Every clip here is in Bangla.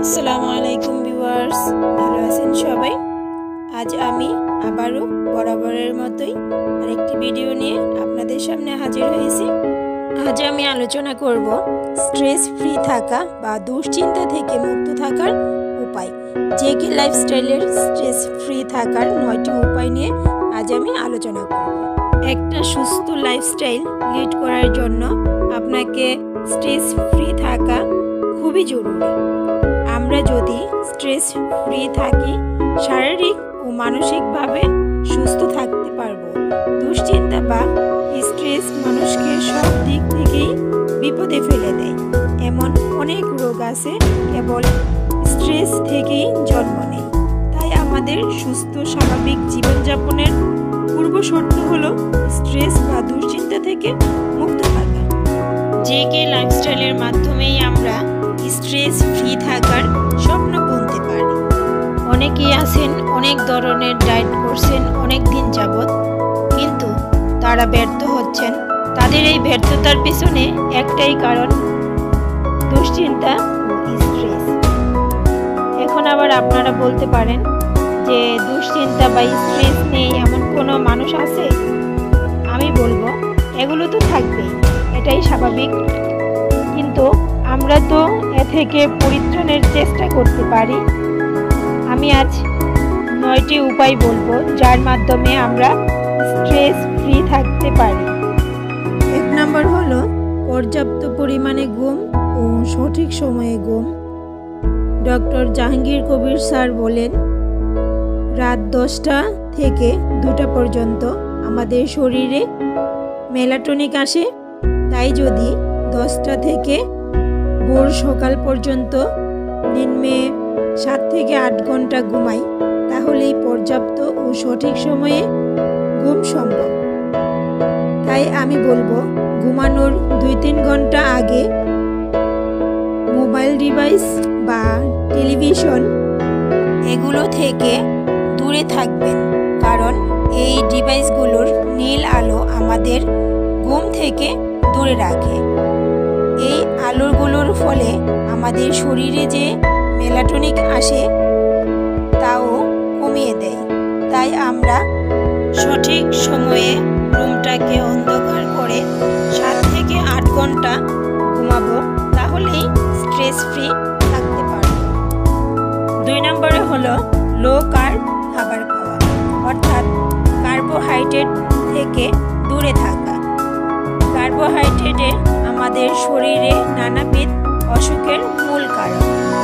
আসসালামু আলাইকুম ভিউয়ার্স, ভালো আছেন সবাই। আজ আমি আবারও বরাবরের মতোই আরেকটি ভিডিও নিয়ে আপনাদের সামনে হাজির হয়েছি। আজ আমি আলোচনা করব স্ট্রেস ফ্রি থাকা বা দুশ্চিন্তা থেকে মুক্ত থাকার উপায়। জেকে লাইফস্টাইলের স্ট্রেস ফ্রি থাকার 9টি উপায় নিয়ে আজ আমি আলোচনা করব। একটা সুস্থ লাইফস্টাইল লিড করার জন্য আপনাকে স্ট্রেস ফ্রি থাকা খুবই জরুরি। আমরা যদি স্ট্রেস ফ্রি থাকি, শারীরিক ও মানসিকভাবে সুস্থ থাকতে পারবো। দুশ্চিন্তা বা স্ট্রেস মানুষকে সব দিক থেকেই বিপদে ফেলে দেয়। এমন অনেক রোগ আছে কেবল স্ট্রেস থেকেই জন্ম নেয়। তাই আমাদের সুস্থ স্বাভাবিক জীবনযাপনের পূর্ব শর্ত হলো স্ট্রেস বা দুশ্চিন্তা থেকে মুক্ত থাকা। জেকে লাইফস্টাইলের মাধ্যমেই আমরা স্ট্রেস ফ্রি থাকার স্বপ্ন বুনতে পারি। অনেকেই আছেন অনেক ধরনের ডায়েট করছেন অনেক দিন যাবত, কিন্তু তারা ব্যর্থ হচ্ছেন। তাদের এই ব্যর্থতার পিছনে একটাই কারণ, দুশ্চিন্তা ও স্ট্রেস। এখন আবার আপনারা বলতে পারেন যে দুশ্চিন্তা বা স্ট্রেস নেই এমন কোনো মানুষ আছে? আমি বলবো এগুলো তো থাকবেই, এটাই স্বাভাবিক। কিন্তু আমরা তো এ থেকে পরিত্রাণের চেষ্টা করতে পারি। আমি আজ 9টি উপায় বলবো যার মাধ্যমে আমরা স্ট্রেস ফ্রি থাকতে পারি। 1 নম্বর হলো পর্যাপ্ত পরিমাণে ঘুম ও সঠিক সময়ে ঘুম। ডক্টর জাহাঙ্গীর কবির স্যার বলেন, রাত 10টা থেকে 2টা পর্যন্ত আমাদের শরীরে মেলাটোনিন আসে। তাই যদি 10টা থেকে ভোর সকাল পর্যন্ত দিনে 7 থেকে 8 ঘন্টা ঘুমাই, তাহলেই পর্যাপ্ত ও সঠিক সময়ে ঘুম সম্ভব। তাই আমি বলবো ঘুমানোর 2-3 ঘন্টা আগে মোবাইল ডিভাইস বা টেলিভিশন এগুলো থেকে দূরে থাকবেন, কারণ এই ডিভাইসগুলোর নীল আলো আমাদের ঘুম থেকে দূরে রাখে। এই আলোগুলোর ফলে আমাদের শরীরে যে মেলাটোনিন আসে তাও কমিয়ে দেয়। তাই আমরা সঠিক সময়ে রুমটাকে অন্ধকার করে 7 থেকে 8 ঘন্টা ঘুমাবো, তাহলেই স্ট্রেস ফ্রি থাকতে পারবো। 2 নম্বরে হলো লো কার্ব খাবার খাওয়া, অর্থাৎ কার্বোহাইড্রেট থেকে দূরে থাকা। কার্বোহাইড্রেটে আমাদের শরীরে নানাবিধ অসুখের মূল কারণ।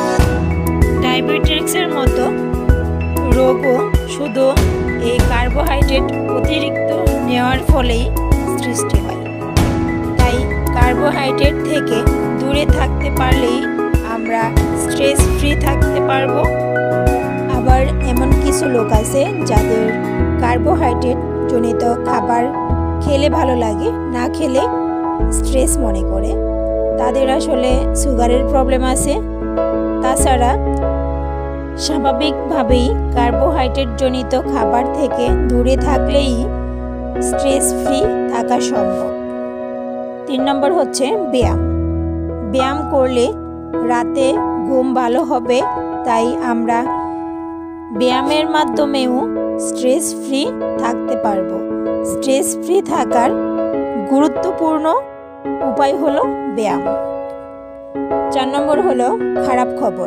ডায়াবেটিসের মতো রোগও শুধু এই কার্বোহাইড্রেট অতিরিক্ত নেওয়ার ফলেই সৃষ্টি হয়। তাই কার্বোহাইড্রেট থেকে দূরে থাকতে পারলেই আমরা স্ট্রেস ফ্রি থাকতে পারবো। আবার এমন কিছু লোক আছে যাদের কার্বোহাইড্রেট জনিত খাবার খেলে ভালো লাগে, না খেলে স্ট্রেস মনে করে। তাদের আসলে সুগারের প্রবলেম আছে। তাছাড়া স্বাভাবিকভাবেই কার্বোহাইড্রেট জনিত খাবার থেকে দূরে থাকলেই স্ট্রেস ফ্রি থাকা সম্ভব। 3 নম্বর হচ্ছে ব্যায়াম। ব্যায়াম করলে রাতে ঘুম ভালো হবে। তাই আমরা ব্যায়ামের মাধ্যমেও স্ট্রেস ফ্রি থাকতে পারবো। স্ট্রেস ফ্রি থাকার গুরুত্বপূর্ণ উপায় হলো ব্যায়াম। 4 নম্বর হলো খারাপ খবর।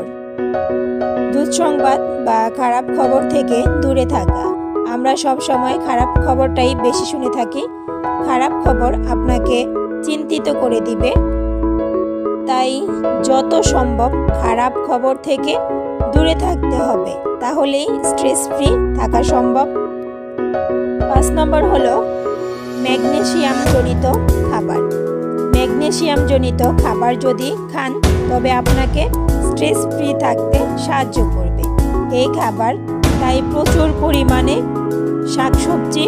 দুঃসংবাদ বা খারাপ খবর থেকে দূরে থাকা। আমরা সব সময় খারাপ খবরটাই বেশি শুনে থাকি। খারাপ খবর আপনাকে চিন্তিত করে দিবে। তাই যত সম্ভব খারাপ খবর থেকে দূরে থাকতে হবে, তাহলেই স্ট্রেস ফ্রি থাকা সম্ভব। 5 নম্বর হলো ম্যাগনেসিয়াম জনিত খাবার। ম্যাগনেসিয়াম জনিত খাবার যদি খান তবে আপনাকে স্ট্রেস ফ্রি থাকতে সাহায্য করবে এই খাবার। তাই প্রচুর পরিমাণে শাকসবজি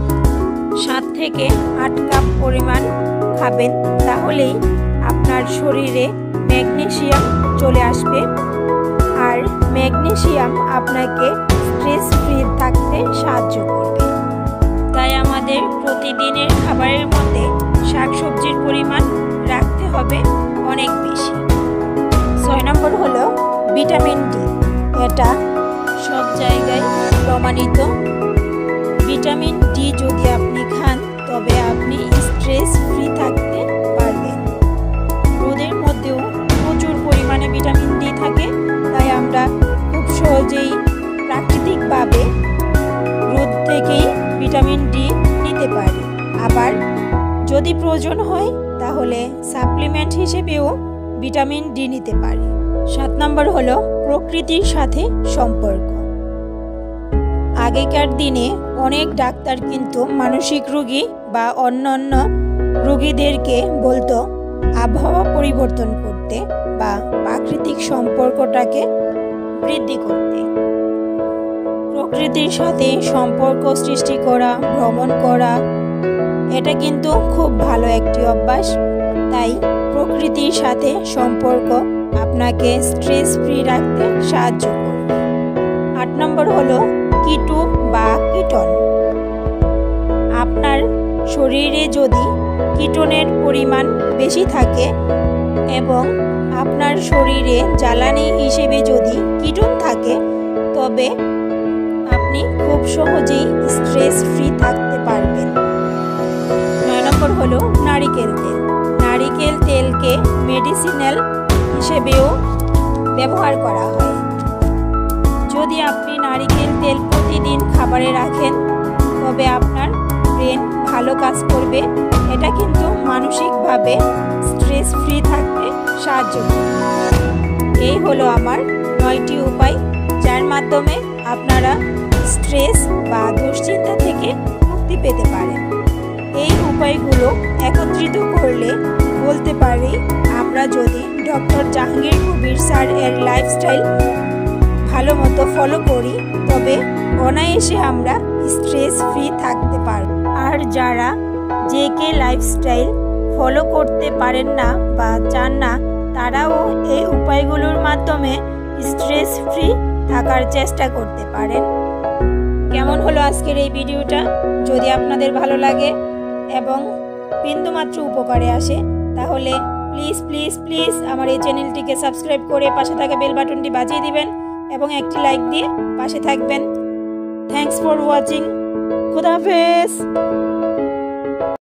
7 থেকে 8 কাপ পরিমাণ খাবেন, তাহলেই আপনার শরীরে ম্যাগনেসিয়াম চলে আসবে। আর ম্যাগনেসিয়াম আপনাকে স্ট্রেস ফ্রি থাকতে সাহায্য করবে। তাই আমাদের প্রতিদিনের খাবারের মধ্যে শাকসবজির পরিমাণ রাখতে হবে অনেক বেশি। 6 নম্বর হলো ভিটামিন ডি, এটা সব জায়গায় প্রমাণিত। ভিটামিন ডি যদি আপনি খান তবে আপনি স্ট্রেস ফ্রি থাকতে পারবেন। রোদের মধ্যেও প্রচুর পরিমাণে ভিটামিন ডি থাকে, তাই আমরা খুব সহজেই প্রাকৃতিকভাবে রোদ থেকেই ভিটামিন ডি নিতে পারি। আবার যদি প্রয়োজন হয় তাহলে সাপ্লিমেন্ট হিসেবেও ভিটামিন ডি নিতে পারি। 7 নম্বর হলো প্রকৃতির সাথে সম্পর্ক। আগেকার দিনে অনেক ডাক্তার কিন্তু মানসিক রোগী বা অন্যান্য রোগীদেরকে বলতো আবহাওয়া পরিবর্তন করতে বা প্রাকৃতিক সম্পর্কটাকে বৃদ্ধি করতে। প্রকৃতির সাথে সম্পর্ক সৃষ্টি করা, ভ্রমণ করা, এটা কিন্তু খুব ভালো একটি অভ্যাস। তাই প্রকৃতির সাথে সম্পর্ক আপনাকে স্ট্রেস ফ্রি রাখতে সাহায্য করবে। 8 নম্বর হলো কিটো বা কিটন। আপনার শরীরে যদি কিটোনের পরিমাণ বেশি থাকে এবং আপনার শরীরে জ্বালানি হিসেবে যদি কিটোন থাকে তবে আপনি খুব সহজেই স্ট্রেস ফ্রি থাকতে পারবেন। 9 নম্বর হলো নারিকেল তেল। নারিকেল তেলকে মেডিসিনাল হিসেবেও ব্যবহার করা হয়। যদি আপনি নারিকেল তেল প্রতিদিন খাবারে রাখেন তবে আপনার ব্রেন ভালো কাজ করবে। এটা কিন্তু মানসিকভাবে স্ট্রেস ফ্রি থাকতে সাহায্য করবে। এই হলো আমার 9টি উপায়, যার মাধ্যমে আপনারা স্ট্রেস বা দুশ্চিন্তা থেকে মুক্তি পেতে পারেন। এই উপায়গুলো একত্রিত করলে বলতে পারি আমরা যদি ডক্টর জাহাঙ্গীর কবির স্যার এর লাইফস্টাইল ভালো মতো ফলো করি তবে অনায়াসে আমরা স্ট্রেস ফ্রি থাকতে পারব। আর যারা জেকে লাইফস্টাইল ফলো করতে পারেন না বা চান না, তারাও এই উপায়গুলোর মাধ্যমে স্ট্রেস ফ্রি থাকার চেষ্টা করতে পারেন। কেমন হলো আজকের এই ভিডিওটা? যদি আপনাদের ভালো লাগে এবং বিন্দুমাত্র উপকারে আসে তাহলে প্লিজ প্লিজ প্লিজ আমার এই চ্যানেলটিকে সাবস্ক্রাইব করে পাশে থাকা বেল বাটনটি বাজিয়ে দিবেন এবং একটি লাইক দিয়ে পাশে থাকবেন। Thanks for watching. খুদা হাফেজ।